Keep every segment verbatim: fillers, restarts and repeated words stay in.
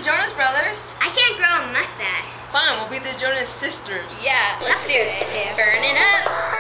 Jonas Brothers. I can't grow a mustache. Fine, we'll be the Jonas Sisters. Yeah, let's do it. Burning up.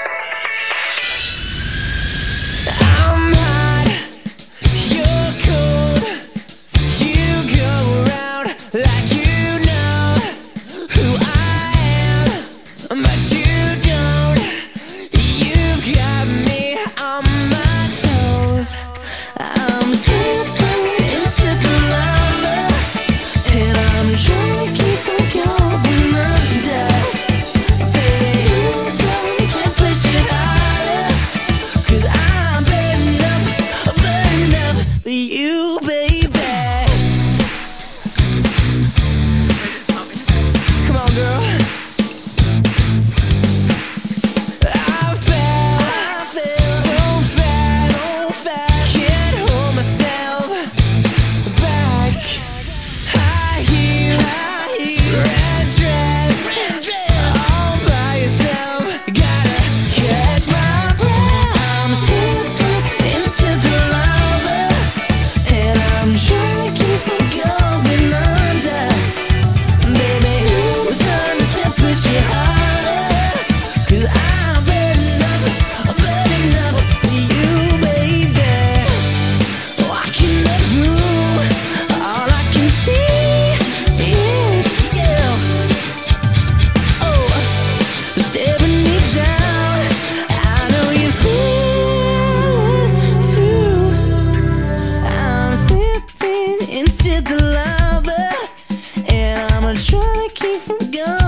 I'm hot, you're cold. You go around like you know who I am, but you don't. You've got me on my toes. I'm slipping and sipping lava, and I'm trying to keep from going under. Baby, you don't need to push it harder, 'cause I'm burning up, burning up for you, baby. Come on, girl. I fell, I fell so fast, so fast. Can't hold myself back. High heels, high heels, red dress, red dress. All by yourself, gotta catch my breath. I'm slipping into the lava, and I'm trying to keep from going under. Baby, who's gonna to push you harder? 'Cause I'm burning up, burning up for you, baby. Walking the room, all I can see is you. Oh, staring me down. I know you feel it too. I'm slipping into the lava, and I'm trying to keep from going.